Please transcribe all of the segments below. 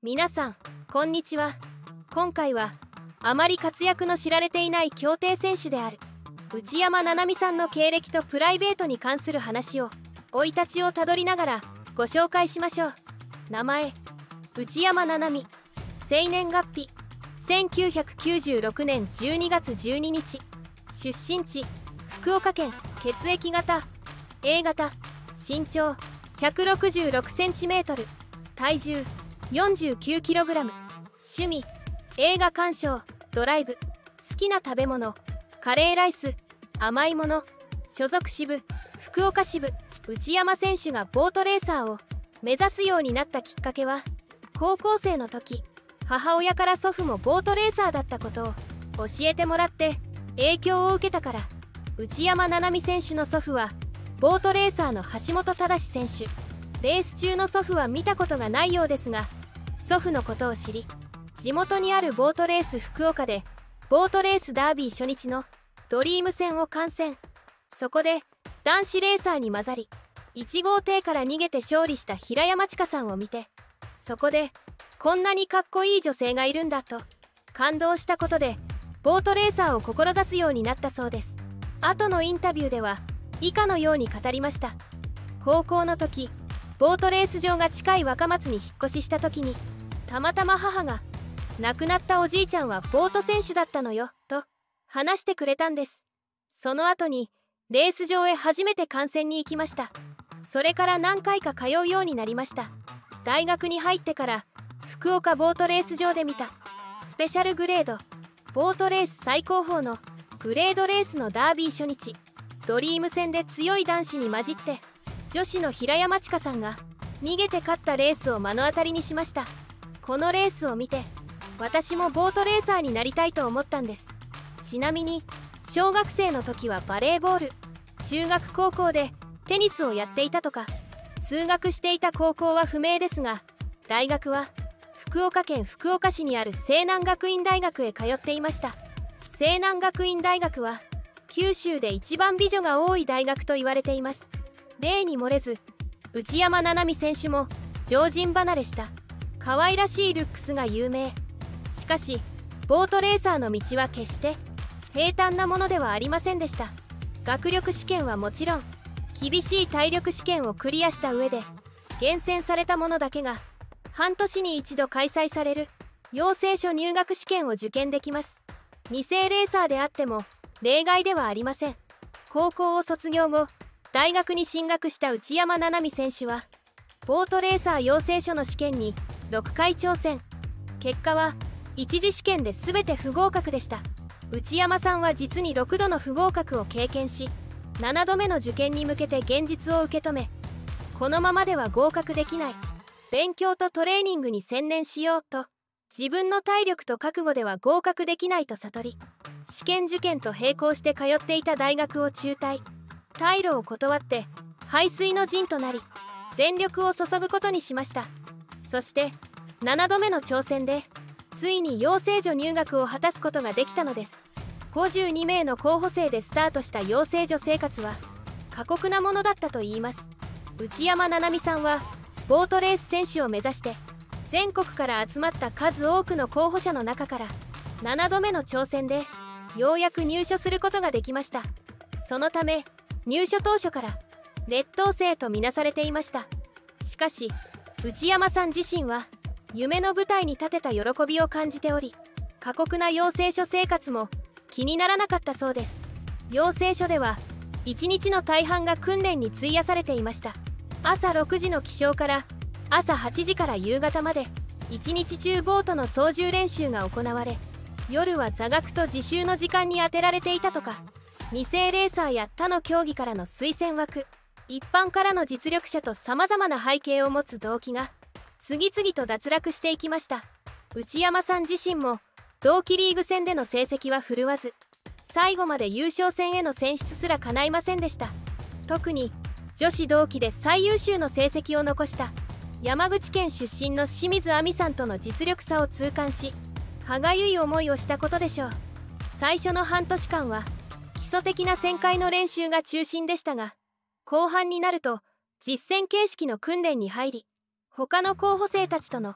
皆さんこんにちは。今回はあまり活躍の知られていない競艇選手である内山七海さんの経歴とプライベートに関する話を生い立ちをたどりながらご紹介しましょう。名前内山七海、生年月日1996年12月12日、出身地福岡県、血液型 A 型、身長 166cm、体重 49kg、趣味映画鑑賞、ドライブ、好きな食べ物カレーライス、甘いもの、所属支部福岡支部。内山選手がボートレーサーを目指すようになったきっかけは、高校生の時母親から祖父もボートレーサーだったことを教えてもらって影響を受けたから。内山七海選手の祖父はボートレーサーの橋本忠選手。レース中の祖父は見たことがないようですが、祖父のことを知り、地元にあるボートレース福岡でボートレースダービー初日のドリーム戦を観戦。そこで男子レーサーに混ざり1号艇から逃げて勝利した平山千佳さんを見て、そこでこんなにかっこいい女性がいるんだと感動したことでボートレーサーを志すようになったそうです。後のインタビューでは以下のように語りました。高校の時ボートレース場が近い若松に引っ越しした時に、たまたま母が亡くなったおじいちゃんはボート選手だったのよと話してくれたんです。その後にレース場へ初めて観戦に行きました。それから何回か通うようになりました。大学に入ってから福岡ボートレース場で見たスペシャルグレードボートレース最高峰のグレードレースのダービー初日、ドリーム戦で強い男子に混じって女子の平山千佳さんが逃げて勝ったレースを目の当たりにしました。このレースを見て私もボートレーサーになりたいと思ったんです。ちなみに小学生の時はバレーボール、中学高校でテニスをやっていたとか、通学していた高校は不明ですが、大学は福岡県福岡市にある西南学院大学へ通っていました。西南学院大学は九州で一番美女が多い大学と言われています。例に漏れず内山七海選手も常人離れした可愛らしいルックスが有名。しかしボートレーサーの道は決して平坦なものではありませんでした。学力試験はもちろん、厳しい体力試験をクリアした上で厳選された者だけが半年に一度開催される養成所入学試験を受験できます。2世レーサーであっても例外ではありません。高校を卒業後大学に進学した内山七海選手はボートレーサー養成所の試験に6回挑戦。結果は一次試験で全て不合格でした。内山さんは実に6度の不合格を経験し、7度目の受験に向けて現実を受け止め、このままでは合格できない、勉強とトレーニングに専念しようと、自分の体力と覚悟では合格できないと悟り、試験受験と並行して通っていた大学を中退。退路を断って背水の陣となり全力を注ぐことにしました。そして7度目の挑戦でついに養成所入学を果たすことができたのです。52名の候補生でスタートした養成所生活は過酷なものだったといいます。内山七海さんはボートレース選手を目指して全国から集まった数多くの候補者の中から7度目の挑戦でようやく入所することができました。そのため入所当初から劣等生とみなされていました。しかし内山さん自身は夢の舞台に立てた喜びを感じており、過酷な養成所生活も気にならなかったそうです。養成所では1日の大半が訓練に費やされていました。朝6時の起床から朝8時から夕方まで1日中ボートの操縦練習が行われ、夜は座学と自習の時間に充てられていたとか。2世レーサーや他の競技からの推薦枠、一般からの実力者とさまざまな背景を持つ同期が次々と脱落していきました。内山さん自身も同期リーグ戦での成績は振るわず、最後まで優勝戦への選出すら叶いませんでした。特に女子同期で最優秀の成績を残した山口県出身の清水亜美さんとの実力差を痛感し、歯がゆい思いをしたことでしょう。最初の半年間は基礎的な旋回の練習が中心でしたが、後半になると実戦形式の訓練に入り、他の候補生たちとの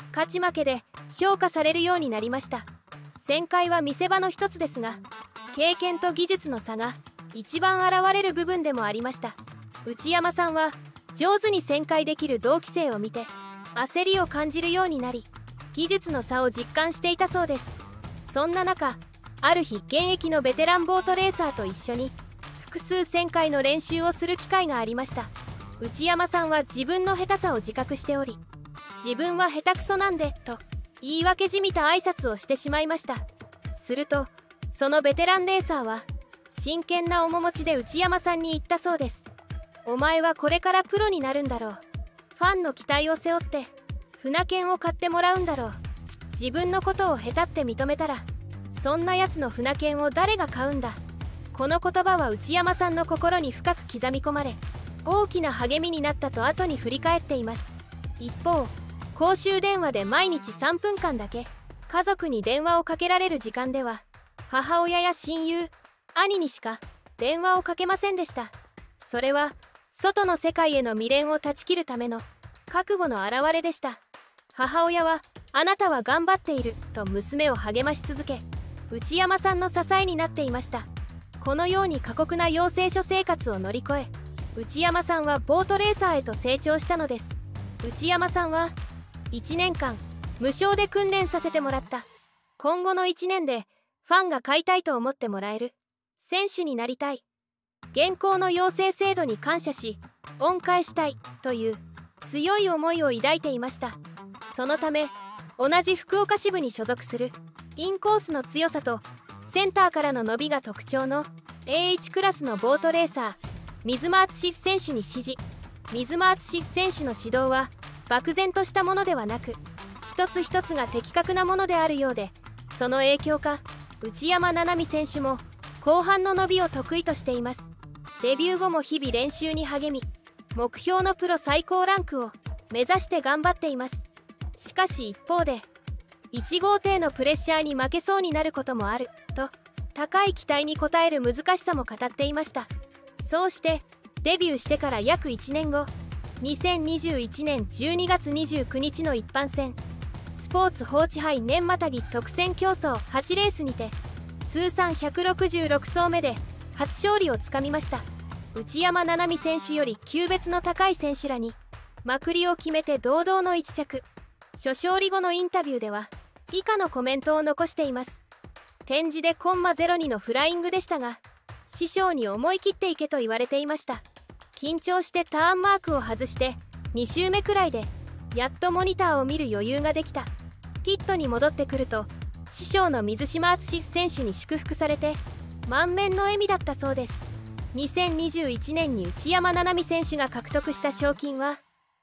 勝ち負けで評価されるようになりました。旋回は見せ場の一つですが、経験と技術の差が一番現れる部分でもありました。内山さんは上手に旋回できる同期生を見て焦りを感じるようになり、技術の差を実感していたそうです。そんな中、ある日現役のベテランボートレーサーと一緒に複数旋回の練習をする機会がありました。内山さんは自分の下手さを自覚しており、自分は下手くそなんでと言い訳じみた挨拶をしてしまいました。するとそのベテランレーサーは真剣な面持ちで内山さんに言ったそうです。お前はこれからプロになるんだろう。ファンの期待を背負って船券を買ってもらうんだろう。自分のことを下手って認めたらそんなやつの船券を誰が買うんだ。この言葉は内山さんの心に深く刻み込まれ、大きな励みになったと後に振り返っています。一方、公衆電話で毎日3分間だけ家族に電話をかけられる時間では、母親や親友、兄にしか電話をかけませんでした。それは外の世界への未練を断ち切るための覚悟の表れでした。母親はあなたは頑張っていると娘を励まし続け、内山さんの支えになっていました。このように過酷な養成所生活を乗り越え、内山さんはボートレーサーへと成長したのです。内山さんは1年間無償で訓練させてもらった。今後の1年でファンが買いたいと思ってもらえる選手になりたい。現行の養成制度に感謝し恩返したいという強い思いを抱いていました。そのため同じ福岡支部に所属するインコースの強さとセンターからの伸びが特徴の A1 クラスのボートレーサー水間敦選手に師事。水間敦選手の指導は漠然としたものではなく、一つ一つが的確なものであるようで、その影響か内山七海選手も後半の伸びを得意としています。デビュー後も日々練習に励み、目標のプロ最高ランクを目指して頑張っています。しかし一方で、1号艇のプレッシャーに負けそうになることもあると高い期待に応える難しさも語っていました。そうしてデビューしてから約1年後、2021年12月29日の一般戦スポーツ報知杯年またぎ特選競争8レースにて通算166走目で初勝利をつかみました。内山七海選手より級別の高い選手らにまくりを決めて堂々の1着。初勝利後のインタビューでは以下のコメントを残しています。展示でコンマ02のフライングでしたが、師匠に思い切っていけと言われていました。緊張してターンマークを外して2周目くらいでやっとモニターを見る余裕ができた。ピットに戻ってくると師匠の水島敦選手に祝福されて満面の笑みだったそうです。2021年に内山七海選手が獲得した賞金は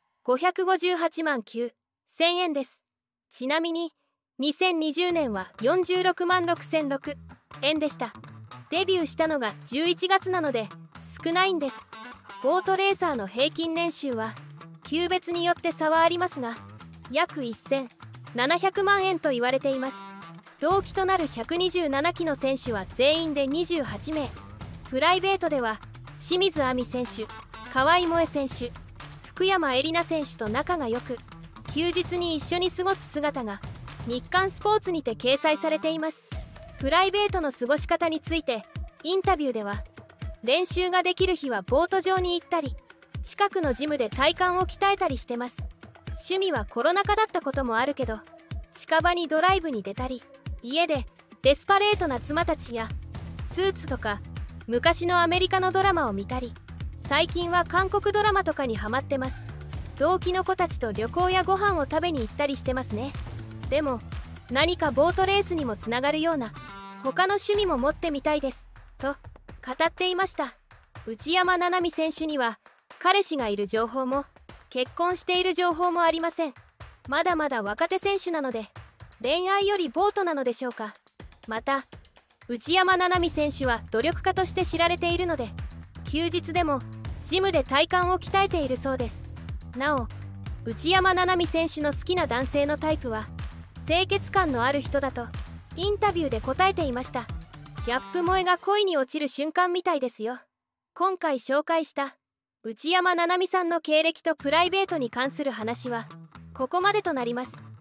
558万9000円です。ちなみに2020年は46万6006円でした。デビューしたのが11月なので少ないんです。ボートレーサーの平均年収は級別によって差はありますが約1700万円と言われています。同期となる127期の選手は全員で28名。プライベートでは清水亜美選手、河合萌選手、福山絵里奈選手と仲が良く、休日に一緒に過ごす姿が日刊スポーツにて掲載されています。プライベートの過ごし方についてインタビューでは、練習ができる日はボート場に行ったり近くのジムで体幹を鍛えたりしてます。趣味はコロナ禍だったこともあるけど近場にドライブに出たり、家でデスパレートな妻たちやスーツとか昔のアメリカのドラマを見たり、最近は韓国ドラマとかにハマってます。同期の子たちと旅行やご飯を食べに行ったりしてますね。でも何かボートレースにもつながるような他の趣味も持ってみたいですと語っていました。内山七海選手には彼氏がいる情報も結婚している情報もありません。まだまだ若手選手なので恋愛よりボートなのでしょうか。また内山七海選手は努力家として知られているので休日でもジムで体幹を鍛えているそうです。なお内山七海選手の好きな男性のタイプは清潔感のある人だとインタビューで答えていました。ギャップ萌えが恋に落ちる瞬間みたいですよ。今回紹介した内山七海さんの経歴とプライベートに関する話はここまでとなります。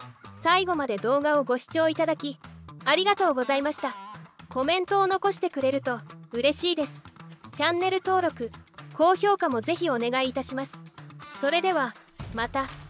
最後まで動画をご視聴いただきありがとうございました。コメントを残してくれると嬉しいです。チャンネル登録高評価もぜひお願いいたします。それではまた。